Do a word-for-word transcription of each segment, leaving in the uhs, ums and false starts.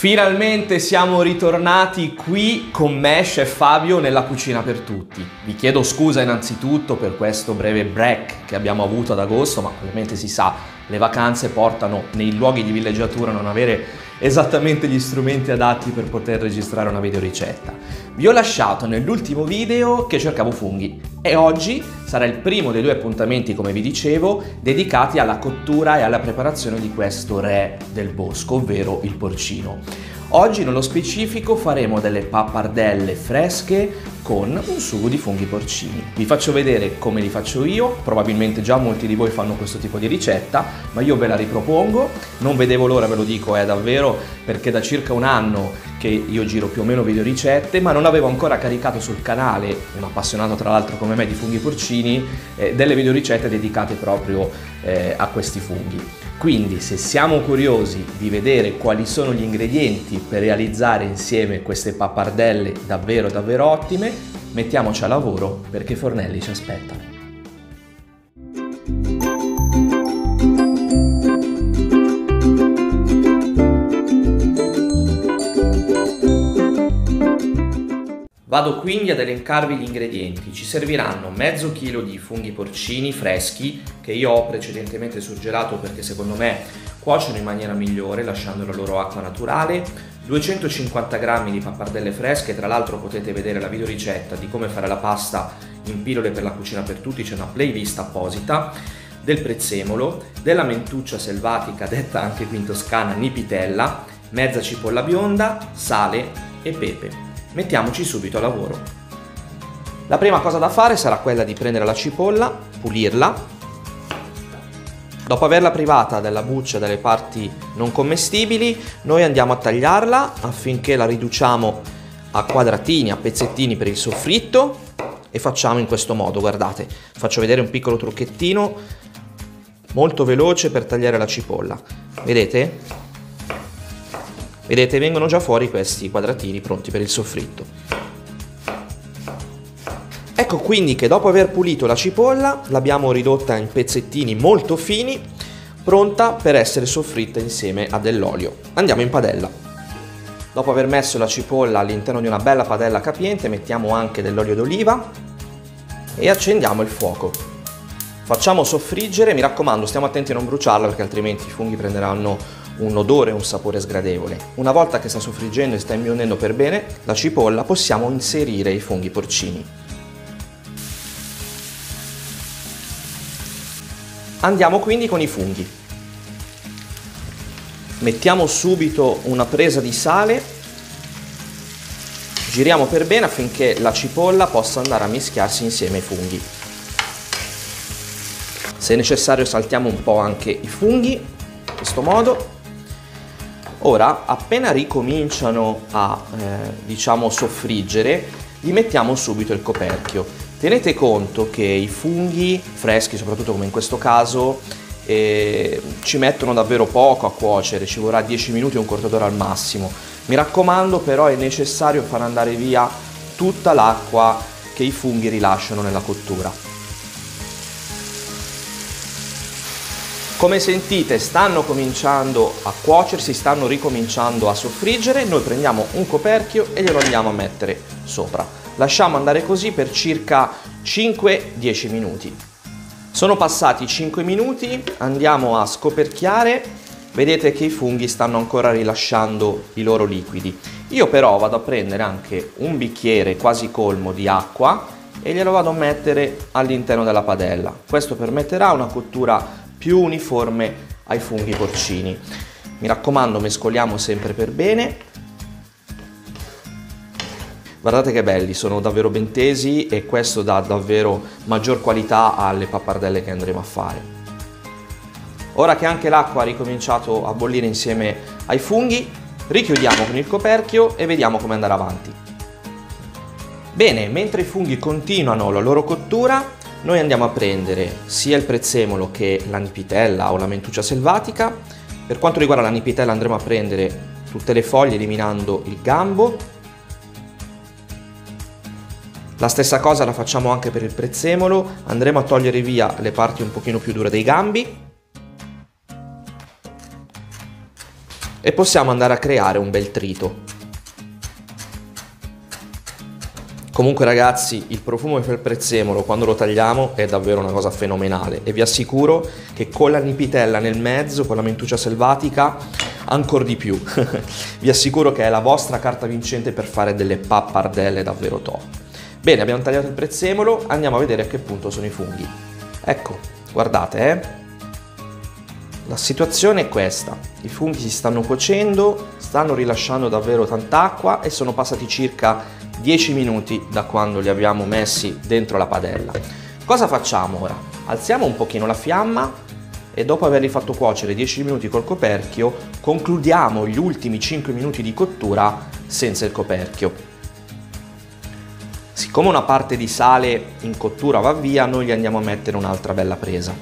Finalmente siamo ritornati qui con me, Chef Fabio, nella cucina per tutti. Vi chiedo scusa innanzitutto per questo breve break che abbiamo avuto ad agosto, ma ovviamente si sa, le vacanze portano nei luoghi di villeggiatura a non avere esattamente gli strumenti adatti per poter registrare una videoricetta. Vi ho lasciato nell'ultimo video che cercavo funghi e oggi sarà il primo dei due appuntamenti, come vi dicevo, dedicati alla cottura e alla preparazione di questo re del bosco, ovvero il porcino. Oggi nello specifico faremo delle pappardelle fresche con un sugo di funghi porcini. Vi faccio vedere come li faccio io, probabilmente già molti di voi fanno questo tipo di ricetta, ma io ve la ripropongo, non vedevo l'ora, ve lo dico, è davvero, perché da circa un anno che io giro più o meno videoricette, ma non avevo ancora caricato sul canale, un appassionato tra l'altro come me di funghi porcini, eh, delle videoricette dedicate proprio eh, a questi funghi. Quindi se siamo curiosi di vedere quali sono gli ingredienti per realizzare insieme queste pappardelle davvero davvero ottime, mettiamoci a lavoro perché i fornelli ci aspettano. Vado quindi ad elencarvi gli ingredienti. Ci serviranno mezzo chilo di funghi porcini freschi che io ho precedentemente surgelato perché secondo me cuociono in maniera migliore lasciando la loro acqua naturale, duecentocinquanta grammi di pappardelle fresche, tra l'altro potete vedere la videoricetta di come fare la pasta in pillole per la cucina per tutti, c'è una playlist apposita, del prezzemolo, della mentuccia selvatica detta anche qui in Toscana nipitella, mezza cipolla bionda, sale e pepe. Mettiamoci subito a lavoro. La prima cosa da fare sarà quella di prendere la cipolla, pulirla. Dopo averla privata della buccia e delle parti non commestibili, noi andiamo a tagliarla affinché la riduciamo a quadratini, a pezzettini per il soffritto e facciamo in questo modo, guardate. Faccio vedere un piccolo trucchettino molto veloce per tagliare la cipolla. Vedete? Vedete, vengono già fuori questi quadratini pronti per il soffritto. Ecco quindi che dopo aver pulito la cipolla l'abbiamo ridotta in pezzettini molto fini, pronta per essere soffritta insieme a dell'olio. Andiamo in padella. Dopo aver messo la cipolla all'interno di una bella padella capiente mettiamo anche dell'olio d'oliva e accendiamo il fuoco. Facciamo soffriggere, mi raccomando stiamo attenti a non bruciarla perché altrimenti i funghi prenderanno un odore e un sapore sgradevole. Una volta che sta soffriggendo e sta imbiondendo per bene la cipolla possiamo inserire i funghi porcini. Andiamo quindi con i funghi. Mettiamo subito una presa di sale, giriamo per bene affinché la cipolla possa andare a mischiarsi insieme ai funghi. Se necessario saltiamo un po' anche i funghi, in questo modo. Ora, appena ricominciano a, eh, diciamo, soffriggere, gli mettiamo subito il coperchio. Tenete conto che i funghi freschi, soprattutto come in questo caso, eh, ci mettono davvero poco a cuocere, ci vorrà dieci minuti o un quarto d'ora al massimo. Mi raccomando, però è necessario far andare via tutta l'acqua che i funghi rilasciano nella cottura. Come sentite stanno cominciando a cuocersi, stanno ricominciando a soffriggere, noi prendiamo un coperchio e glielo andiamo a mettere sopra. Lasciamo andare così per circa cinque dieci minuti. Sono passati cinque minuti, andiamo a scoperchiare, vedete che i funghi stanno ancora rilasciando i loro liquidi. Io però vado a prendere anche un bicchiere quasi colmo di acqua e glielo vado a mettere all'interno della padella. Questo permetterà una cottura più uniforme ai funghi porcini. Mi raccomando, mescoliamo sempre per bene. Guardate che belli, sono davvero ben tesi e questo dà davvero maggior qualità alle pappardelle che andremo a fare. Ora che anche l'acqua ha ricominciato a bollire insieme ai funghi, richiudiamo con il coperchio e vediamo come andare avanti. Bene, mentre i funghi continuano la loro cottura, noi andiamo a prendere sia il prezzemolo che la nipitella o la mentuccia selvatica. Per quanto riguarda la nipitella andremo a prendere tutte le foglie eliminando il gambo. La stessa cosa la facciamo anche per il prezzemolo, andremo a togliere via le parti un pochino più dure dei gambi. e possiamo andare a creare un bel trito. Comunque ragazzi, il profumo del prezzemolo quando lo tagliamo è davvero una cosa fenomenale e vi assicuro che con la nipitella nel mezzo, con la mentuccia selvatica, ancora di più. Vi assicuro che è la vostra carta vincente per fare delle pappardelle davvero top. Bene, abbiamo tagliato il prezzemolo, andiamo a vedere a che punto sono i funghi. Ecco, guardate, eh. La situazione è questa, i funghi si stanno cuocendo, stanno rilasciando davvero tanta acqua e sono passati circa dieci minuti da quando li abbiamo messi dentro la padella. Cosa facciamo ora? Alziamo un pochino la fiamma e dopo averli fatto cuocere dieci minuti col coperchio, concludiamo gli ultimi cinque minuti di cottura senza il coperchio. Siccome una parte di sale in cottura va via, noi gli andiamo a mettere un'altra bella presa.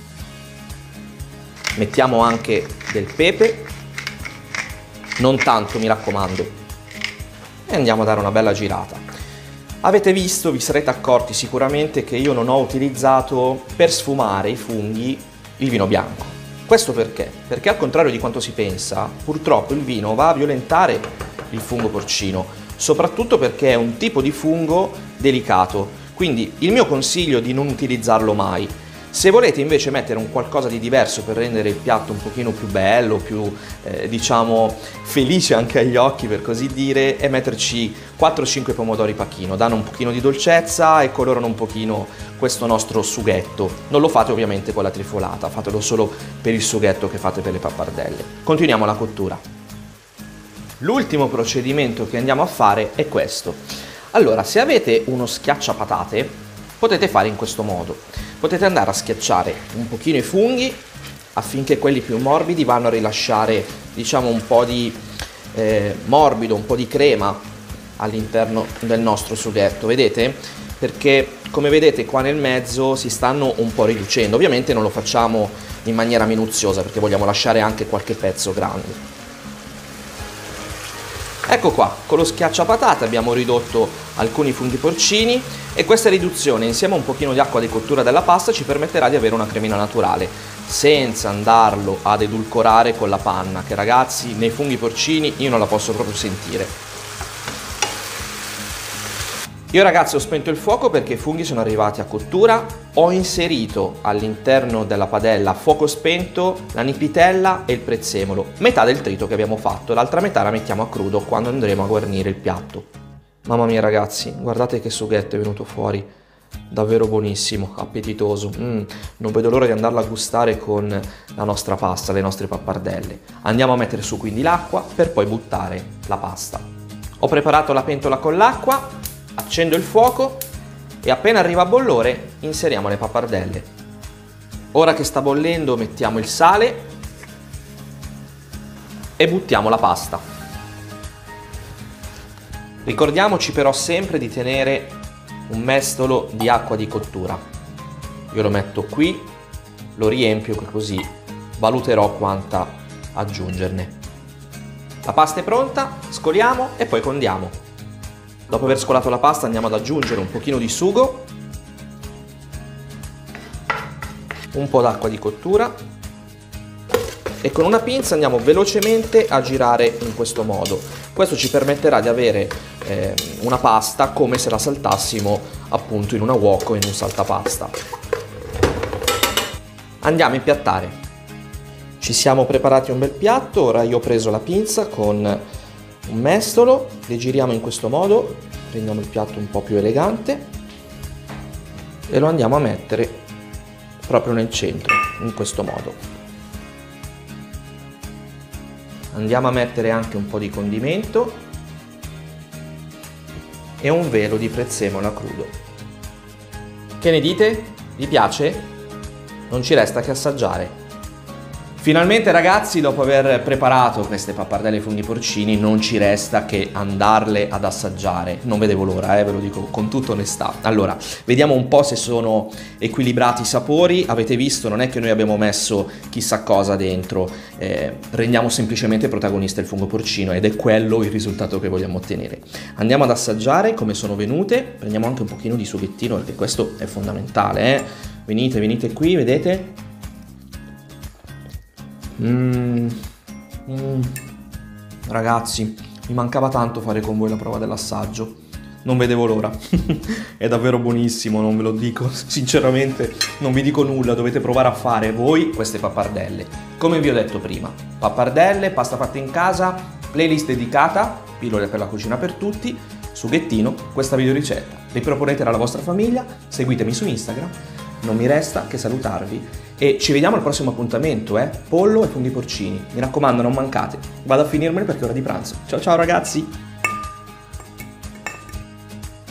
Mettiamo anche del pepe, non tanto mi raccomando, e andiamo a dare una bella girata. Avete visto, vi sarete accorti sicuramente che io non ho utilizzato per sfumare i funghi il vino bianco. Questo perché? Perché al contrario di quanto si pensa, purtroppo il vino va a violentare il fungo porcino, soprattutto perché è un tipo di fungo delicato, quindi il mio consiglio è di non utilizzarlo mai. Se volete invece mettere un qualcosa di diverso per rendere il piatto un pochino più bello, più eh, diciamo felice anche agli occhi per così dire, è metterci quattro cinque pomodori pacchino, danno un pochino di dolcezza e colorano un pochino questo nostro sughetto. Non lo fate ovviamente con la trifolata, fatelo solo per il sughetto che fate per le pappardelle. Continuiamo la cottura. L'ultimo procedimento che andiamo a fare è questo. Allora, se avete uno schiacciapatate, potete fare in questo modo. Potete andare a schiacciare un pochino i funghi affinché quelli più morbidi vanno a rilasciare, diciamo, un po' di eh, morbido, un po' di crema all'interno del nostro sughetto, vedete? Perché come vedete qua nel mezzo si stanno un po' riducendo. Ovviamente non lo facciamo in maniera minuziosa perché vogliamo lasciare anche qualche pezzo grande. Ecco qua, con lo schiacciapatate abbiamo ridotto alcuni funghi porcini e questa riduzione insieme a un pochino di acqua di cottura della pasta ci permetterà di avere una cremina naturale senza andarlo ad edulcorare con la panna, che ragazzi nei funghi porcini io non la posso proprio sentire. Io ragazzi ho spento il fuoco perché i funghi sono arrivati a cottura, ho inserito all'interno della padella a fuoco spento la nipitella e il prezzemolo, metà del trito che abbiamo fatto, l'altra metà la mettiamo a crudo quando andremo a guarnire il piatto. Mamma mia ragazzi, guardate che sughetto è venuto fuori, davvero buonissimo, appetitoso, mm, non vedo l'ora di andarlo a gustare con la nostra pasta, le nostre pappardelle. Andiamo a mettere su quindi l'acqua per poi buttare la pasta. Ho preparato la pentola con l'acqua. Accendo il fuoco e appena arriva a bollore inseriamo le pappardelle. Ora che sta bollendo mettiamo il sale e buttiamo la pasta. Ricordiamoci però sempre di tenere un mestolo di acqua di cottura. Io lo metto qui, lo riempio così valuterò quanta aggiungerne. La pasta è pronta, scoliamo e poi condiamo. Dopo aver scolato la pasta andiamo ad aggiungere un pochino di sugo, un po' d'acqua di cottura e con una pinza andiamo velocemente a girare in questo modo. Questo ci permetterà di avere eh, una pasta come se la saltassimo appunto in una wok o in un saltapasta. Andiamo a impiattare. Ci siamo preparati un bel piatto, ora io ho preso la pinza con un mestolo, le giriamo in questo modo, prendiamo il piatto un po' più elegante e lo andiamo a mettere proprio nel centro, in questo modo. Andiamo a mettere anche un po' di condimento e un velo di prezzemolo a crudo. Che ne dite? Vi piace? Non ci resta che assaggiare. Finalmente ragazzi, dopo aver preparato queste pappardelle ai funghi porcini, non ci resta che andarle ad assaggiare. Non vedevo l'ora, eh, ve lo dico con tutta onestà. Allora, vediamo un po' se sono equilibrati i sapori. Avete visto, non è che noi abbiamo messo chissà cosa dentro, eh, rendiamo semplicemente protagonista il fungo porcino ed è quello il risultato che vogliamo ottenere. Andiamo ad assaggiare come sono venute, prendiamo anche un pochino di sughettino perché questo è fondamentale, eh. Venite, venite qui, vedete? Mm, mm, Ragazzi, mi mancava tanto fare con voi la prova dell'assaggio. Non vedevo l'ora. È davvero buonissimo, non ve lo dico. Sinceramente, non vi dico nulla. Dovete provare a fare voi queste pappardelle. Come vi ho detto prima, pappardelle, pasta fatta in casa, playlist dedicata, pillole per la cucina per tutti, sughettino, questa videoricetta. Riproponetela alla vostra famiglia, seguitemi su Instagram. Non mi resta che salutarvi e ci vediamo al prossimo appuntamento, eh? Pollo e funghi porcini. Mi raccomando, non mancate. Vado a finirmeli perché è ora di pranzo. Ciao ciao ragazzi!